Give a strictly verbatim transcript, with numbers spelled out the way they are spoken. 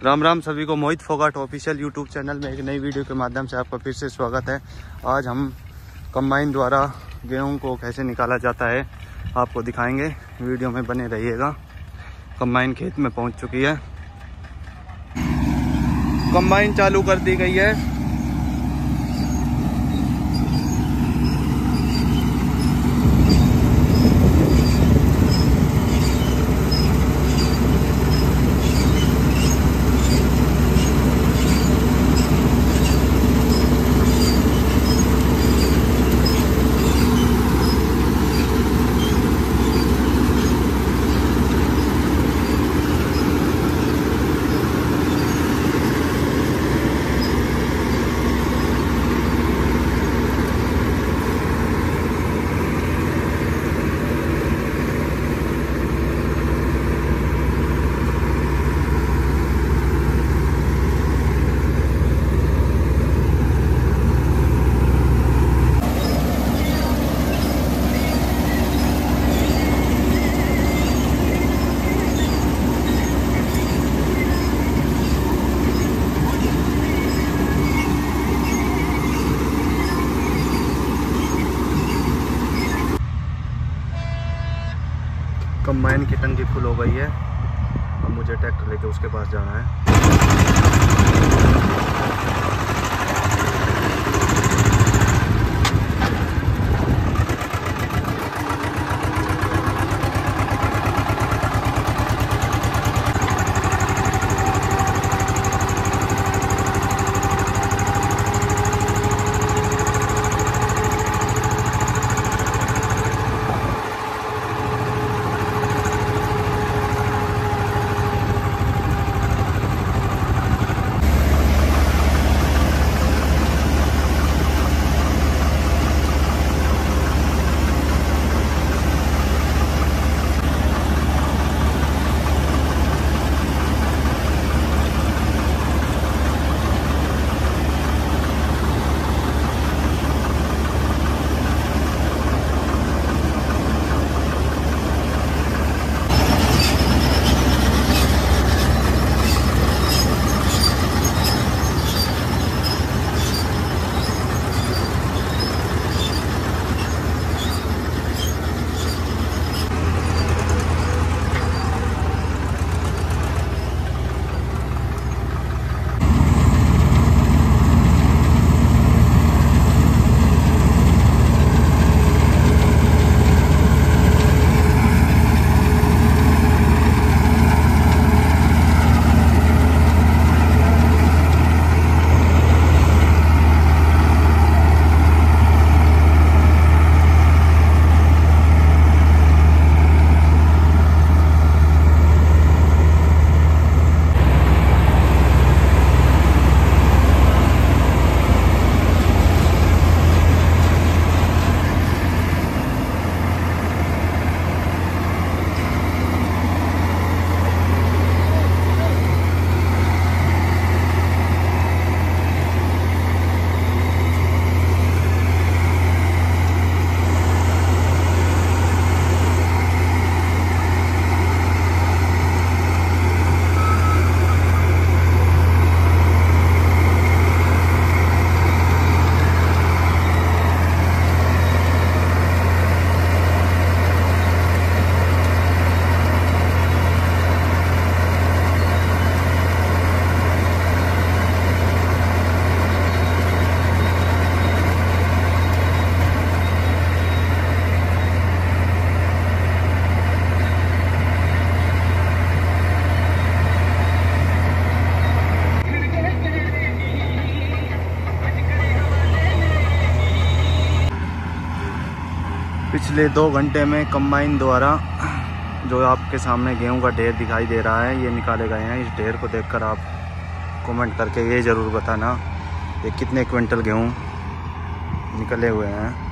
राम राम सभी को। Mohit Phogat official YouTube channel में एक नई वीडियो के माध्यम से आपका फिर से स्वागत है। आज हम कंबाइन द्वारा गेहूं को कैसे निकाला जाता है आपको दिखाएंगे, वीडियो में बने रहिएगा। कंबाइन खेत में पहुंच चुकी है, कंबाइन चालू कर दी गई है। कंबाइन की टंकी फुल हो गई है। अब मुझे ट्रैक्टर लेके उसके पास जाना है। पिछले दो घंटे में कंबाइन द्वारा जो आपके सामने गेहूं का ढेर दिखाई दे रहा है, ये निकाले गए हैं। इस ढेर को देखकर आप कमेंट करके ये ज़रूर बताना कि कितने क्विंटल गेहूं निकले हुए हैं।